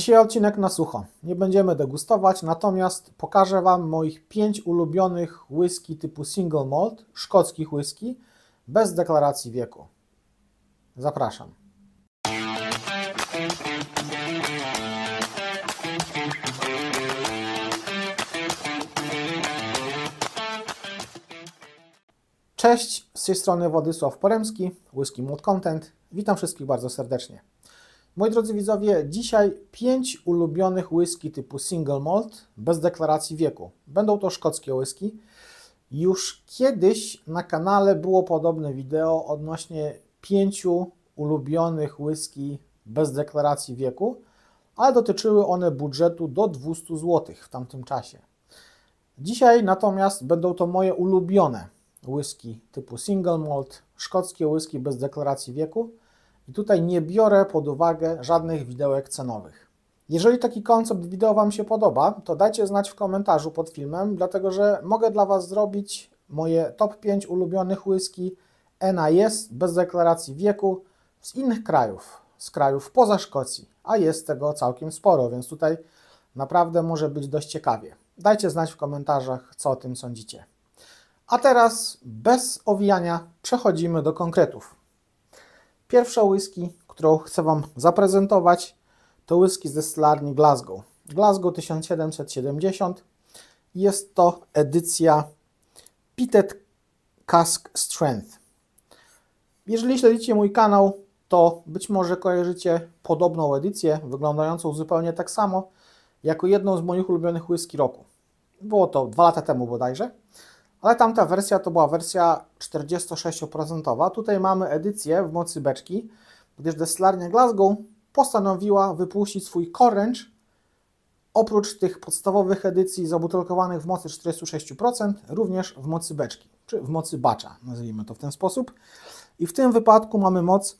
Dzisiaj odcinek na sucho. Nie będziemy degustować, natomiast pokażę Wam moich 5 ulubionych whisky typu single malt, szkockich whisky, bez deklaracji wieku. Zapraszam. Cześć, z tej strony Władysław Poremski, Whisky Malt Content. Witam wszystkich bardzo serdecznie. Moi drodzy widzowie, dzisiaj 5 ulubionych whisky typu single malt bez deklaracji wieku. Będą to szkockie whisky. Już kiedyś na kanale było podobne wideo odnośnie 5 ulubionych whisky bez deklaracji wieku, ale dotyczyły one budżetu do 200 zł w tamtym czasie. Dzisiaj natomiast będą to moje ulubione whisky typu single malt, szkockie whisky bez deklaracji wieku. I tutaj nie biorę pod uwagę żadnych widełek cenowych. Jeżeli taki koncept wideo Wam się podoba, to dajcie znać w komentarzu pod filmem, dlatego że mogę dla Was zrobić moje top 5 ulubionych whisky NIS bez deklaracji wieku z innych krajów, z krajów poza Szkocji, a jest tego całkiem sporo, więc tutaj naprawdę może być dość ciekawie. Dajcie znać w komentarzach, co o tym sądzicie. A teraz bez owijania przechodzimy do konkretów. Pierwsza whisky, którą chcę Wam zaprezentować, to whisky z destylarni Glasgow. Glasgow 1770. Jest to edycja Peated Cask Strength. Jeżeli śledzicie mój kanał, to być może kojarzycie podobną edycję, wyglądającą zupełnie tak samo, jako jedną z moich ulubionych whisky roku. Było to 2 lata temu bodajże. Ale tamta wersja to była wersja 46%. Tutaj mamy edycję w mocy beczki, gdyż destylarnia Glasgow postanowiła wypuścić swój Core oprócz tych podstawowych edycji zabutelkowanych w mocy 46%, również w mocy beczki, czy w mocy batcha, nazwijmy to w ten sposób. I w tym wypadku mamy moc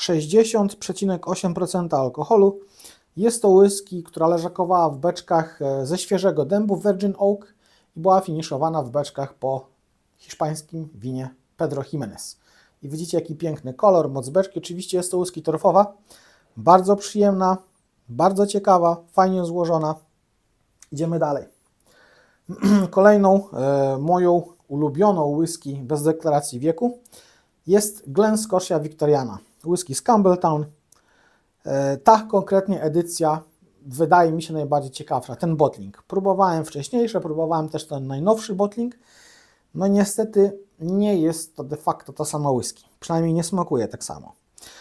60,8% alkoholu. Jest to whisky, która leżakowała w beczkach ze świeżego dębu Virgin Oak i była finiszowana w beczkach po hiszpańskim winie Pedro Jimenez. I widzicie, jaki piękny kolor, moc beczki. Oczywiście jest to whisky torfowa, bardzo przyjemna, bardzo ciekawa, fajnie złożona. Idziemy dalej. Kolejną moją ulubioną whisky bez deklaracji wieku jest Glen Scotia Victoriana. Whisky z Campbelltown. Ta konkretnie edycja wydaje mi się najbardziej ciekawsza, ten bottling. Próbowałem wcześniejsze, próbowałem też ten najnowszy bottling. No niestety nie jest to de facto to samo whisky. Przynajmniej nie smakuje tak samo.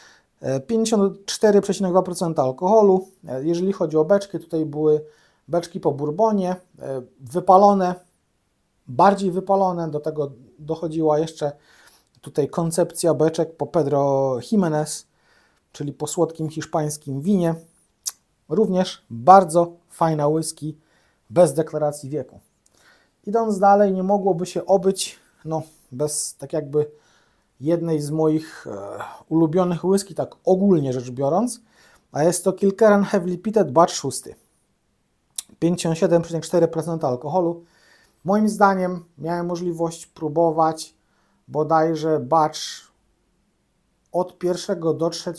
54,2% alkoholu. Jeżeli chodzi o beczki, tutaj były beczki po bourbonie, wypalone, bardziej wypalone. Do tego dochodziła jeszcze tutaj koncepcja beczek po Pedro Jimenez, czyli po słodkim hiszpańskim winie. Również bardzo fajna whisky bez deklaracji wieku. Idąc dalej, nie mogłoby się obyć bez tak jakby jednej z moich ulubionych whisky, tak ogólnie rzecz biorąc, a jest to Kilkerran Heavily Peated Batch 6. 57,4% alkoholu. Moim zdaniem miałem możliwość próbować bodajże batch od 1 do 3.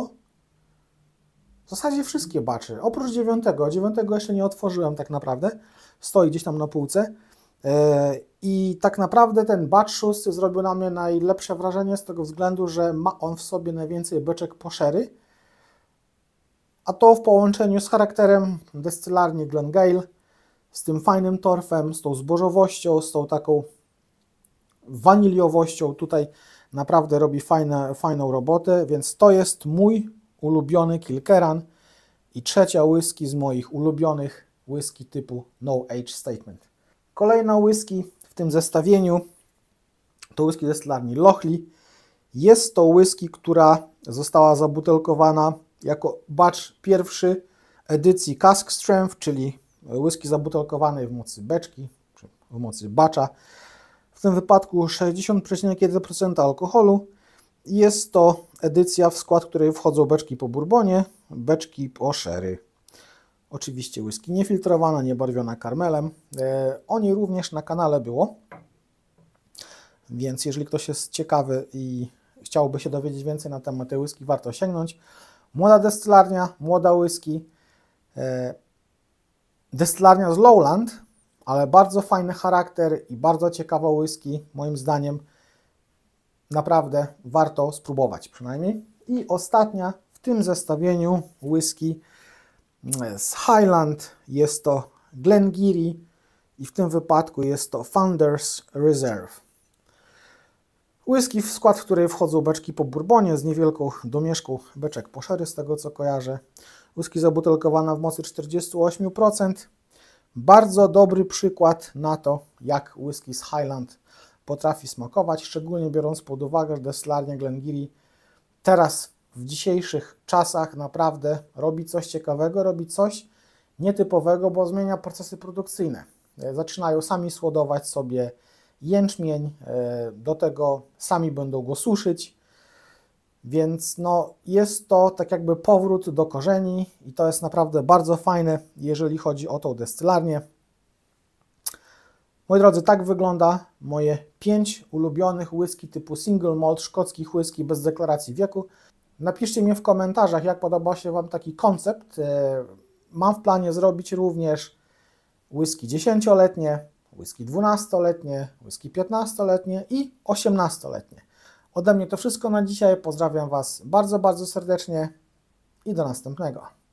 W zasadzie wszystkie batche, oprócz 9. 9 jeszcze nie otworzyłem tak naprawdę. Stoi gdzieś tam na półce. I tak naprawdę ten batch 6 zrobił na mnie najlepsze wrażenie z tego względu, że ma on w sobie najwięcej beczek po sherry. A to w połączeniu z charakterem destylarni Glengale, z tym fajnym torfem, z tą zbożowością, z tą taką waniliowością. Tutaj naprawdę robi fajną robotę, więc to jest mój ulubiony Kilkerran i trzecia whisky z moich ulubionych whisky typu No Age Statement. Kolejna whisky w tym zestawieniu to whisky destylarni Lochley. Jest to whisky, która została zabutelkowana jako batch pierwszy edycji Cask Strength, czyli whisky zabutelkowanej w mocy beczki, czy w mocy batcha. W tym wypadku 60,1% alkoholu. Jest to edycja, w skład której wchodzą beczki po bourbonie, beczki po sherry. Oczywiście whisky niefiltrowana, niebarwiona karmelem. O niej również na kanale było. Więc jeżeli ktoś jest ciekawy i chciałby się dowiedzieć więcej na temat tej whisky, warto sięgnąć. Młoda destylarnia, młoda whisky. Destylarnia z Lowland, ale bardzo fajny charakter i bardzo ciekawa whisky, moim zdaniem naprawdę warto spróbować przynajmniej. I ostatnia w tym zestawieniu whisky z Highland jest to Glengarry i w tym wypadku jest to Founders Reserve. Whisky, w skład której wchodzą beczki po bourbonie z niewielką domieszką beczek po sherry, z tego co kojarzę. Whisky zabutelkowana w mocy 48%. Bardzo dobry przykład na to, jak whisky z Highland potrafi smakować, szczególnie biorąc pod uwagę, że destylarnia Glengarry teraz w dzisiejszych czasach naprawdę robi coś ciekawego, robi coś nietypowego, bo zmienia procesy produkcyjne. Zaczynają sami słodować sobie jęczmień, do tego sami będą go suszyć, więc no, jest to tak jakby powrót do korzeni i to jest naprawdę bardzo fajne, jeżeli chodzi o tą destylarnię. Moi drodzy, tak wygląda moje 5 ulubionych whisky typu single malt, szkockich whisky bez deklaracji wieku. Napiszcie mi w komentarzach, jak podoba się Wam taki koncept. Mam w planie zrobić również whisky 10-letnie, whisky 12-letnie, whisky 15-letnie i 18-letnie. Ode mnie to wszystko na dzisiaj. Pozdrawiam Was bardzo, bardzo serdecznie i do następnego.